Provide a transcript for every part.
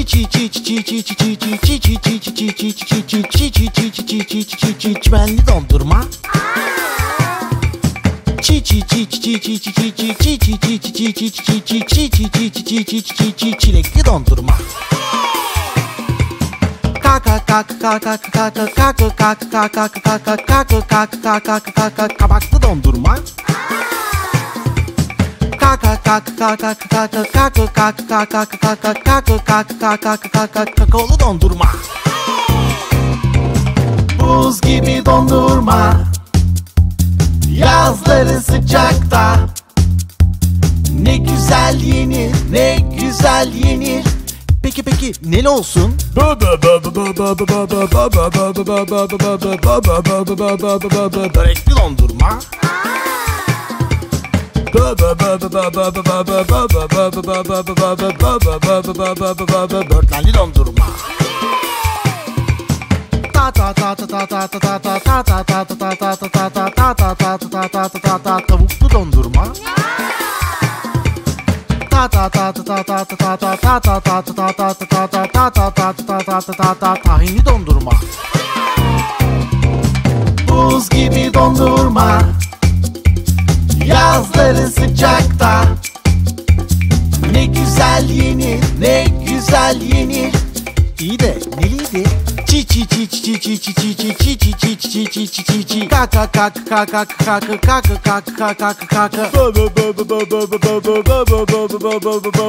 Çimenli dondurma. Çilekli dondurma. Kabaklı dondurma. Kakaolu dondurma. Buz gibi dondurma. Yazları sıcakta. Ne güzel yenir, ne güzel yenir. Peki neli olsun? Börekli dondurma. Börtlenli dondurma. Tavuklu dondurma. Tahinli dondurma. Buz gibi dondurma. Yazları sıcakta. Ne güzel yenir, ne güzel yenir. İyi de neliydi?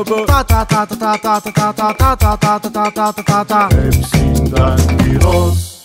Hepsinden bir olsun.